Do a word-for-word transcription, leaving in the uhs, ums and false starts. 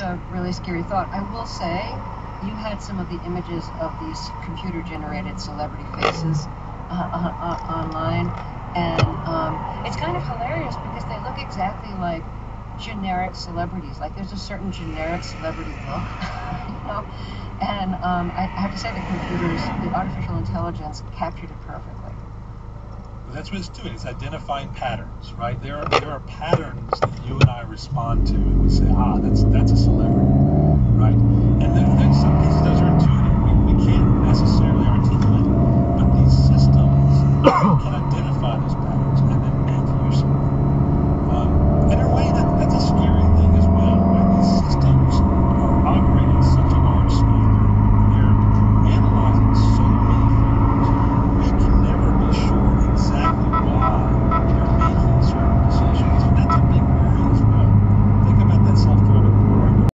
a really scary thought. I will say, you had some of the images of these computer-generated celebrity faces uh, uh, uh, online, and um, it's kind of hilarious because they look exactly like generic celebrities. Like there's a certain generic celebrity look, you know. And um, I have to say, the computers, the artificial intelligence, captured it perfectly. Well, that's what it's doing. It's identifying patterns, right? There are there are patterns that you and I respond to, and we say, ah, that's that's a